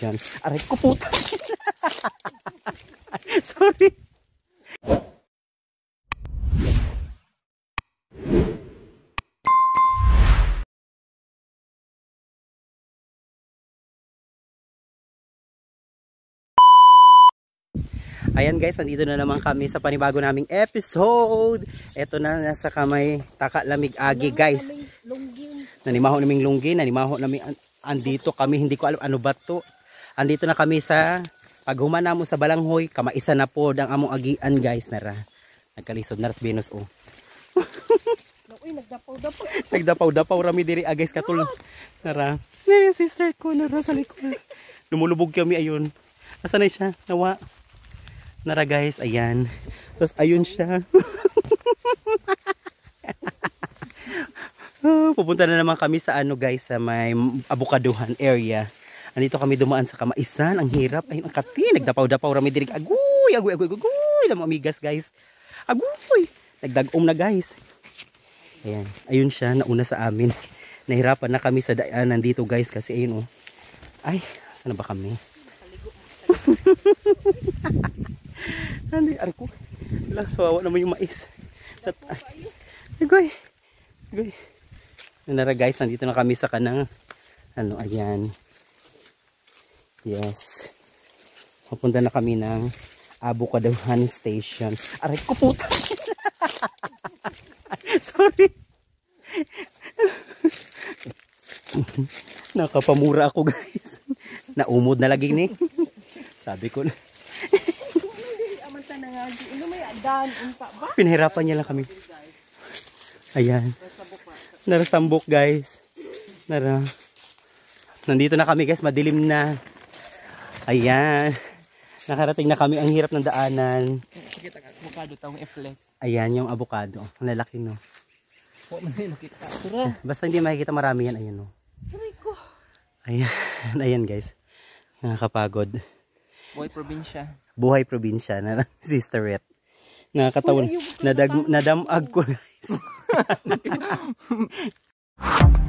Station. Aray ko puta. Sorry. Ayan guys, nandito na naman kami sa panibago naming episode. Ito na, nasa kamay taka lamig agi guys. Nanimaho naming lunggi, nanimaho naming andito kami, hindi ko alam ano ba to. Andito na kami sa paghumana mo sa balanghoy, kamaisa na po ang among agian guys. Nara, nagkalisod na ras Venus oh. Nagdapaw-dapaw rami diri guys katul. Nara, sister ko nara sa likod. Lumulubog kami ayun. Asa na siya? Nawa. Nara guys, ayan. Tapos ayun siya. Pupunta na naman kami sa ano guys, sa may Abukaduhan area. Andito kami dumaan sa kamaisan. Ang hirap. Ayun, ang kati. Nagdapaw-dapaw rami dirig. Aguy. Damo amigas guys. Aguy. Nagdagom na guys. Ayan. Ayun siya. Nauna sa amin. Nahirapan na kami sa daanan dito guys. Kasi ayun oh. Ay, saan na ba kami? Hindi, arko. Wala, kawawa naman yung mais. Agoy. Nara guys, nandito na kami sa kanang ano, ayan. Yes. Papunta na kami ng Abukaduhan Station. Aray ko puta. Sorry. Nakapamura ako guys. Naumod na lagi ni. Sabi ko na. Pinahirapan niya lang kami. Ayan. Narasambok guys. Nandito na kami guys. Madilim na. Ayan. Nakarating na kami. Ang hirap ng daanan. Ayan yung avocado. Ang lalaki no. Basta hindi makikita marami yan. Ayan no. Ayan. Ayan guys. Nakakapagod. Buhay probinsya na Sister Ret. Nakakataon. Nadamag ko guys.